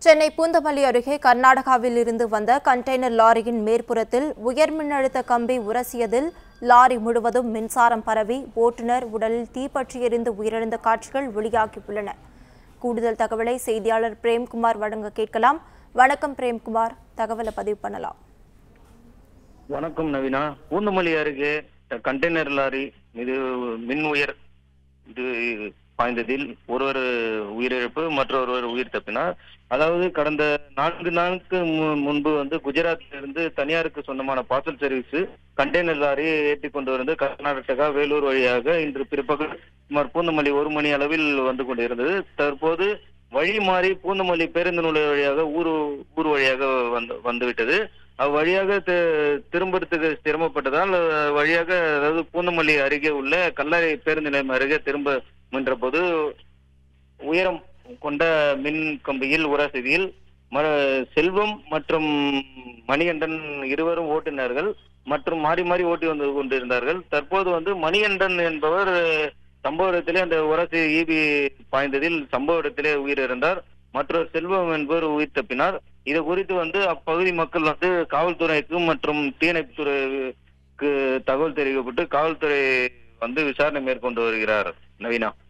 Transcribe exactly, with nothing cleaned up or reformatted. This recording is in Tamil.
சென்னை பூந்தமல்லி அருகே கர்நாடகாவில் இருந்து வந்த கண்டெய்னர் லாரியின் மேற்புறத்தில் உயர் மின்னழுத்த கம்பி உரசியதில் லாரி முழுவதும் மின்சாரம் பரவி ஓட்டுநர் உடலில் தீப்பற்றி எரிந்து உயிரிழந்த காட்சிகள் வெளியாகியுள்ளன. கூடுதல் தகவலை செய்தியாளர் பிரேம்குமார் வழங்க கேட்கலாம். வணக்கம் பிரேம்குமார், தகவலை பதிவு பண்ணலாம். வணக்கம் நவீனா. பூந்தமல்லி அருகே கண்டெய்னர் லாரி மீது மின் உயர் இது பாய்ந்ததில் ஒருவர் உயிரிழப்பு, மற்றொருவர் உயிர் தப்பினார். அதாவது கடந்த நான்கு நாளுக்கு முன்பு வந்து குஜராத்திலிருந்து தனியாருக்கு சொந்தமான பார்சல் சர்வீஸ் கண்டெய்னர் லாரியை ஏற்றி கொண்டு வந்து கர்நாடகா வேலூர் வழியாக இன்று பிற்பகல் சுமார் பூந்தமல்லி ஒரு மணி அளவில் வந்து கொண்டிருந்தது. தற்போது வழி மாறி பூந்தமல்லி பேருந்து நிலைய வழியாக ஊர் ஊர் வழியாக வந்து வந்துவிட்டது. அவ்வழியாக திரும்புறதுக்கு சிரமப்பட்டதால் வழியாக, அதாவது பூந்தமல்லி அருகே உள்ள கல்லாரி பேருந்து நிலையம் அருகே திரும்ப முயன்ற போது உயரம் கொண்ட மின் கம்பியில் உரசதியில் செல்வம் மற்றும் மணிகண்டன் இருவரும் ஓட்டுநர்கள் மற்றும் மாறி மாறி ஓட்டி வந்து கொண்டிருந்தார்கள். தற்போது வந்து மணிகண்டன் என்பவர் சம்பவ இடத்திலே அந்த உரசி ஈபி பாய்ந்ததில் சம்பவ இடத்திலே உயிரிழந்தார். மற்றொரு செல்வம் என்பவர் உயிர் தப்பினார். இது குறித்து வந்து அப்பகுதி மக்கள் வந்து காவல்துறைக்கும் மற்றும் தீயணைப்புத்துறைக்கு தகவல் தெரிவிக்கப்பட்டு காவல்துறை வந்து விசாரணை மேற்கொண்டு வருகிறார். நவீனா.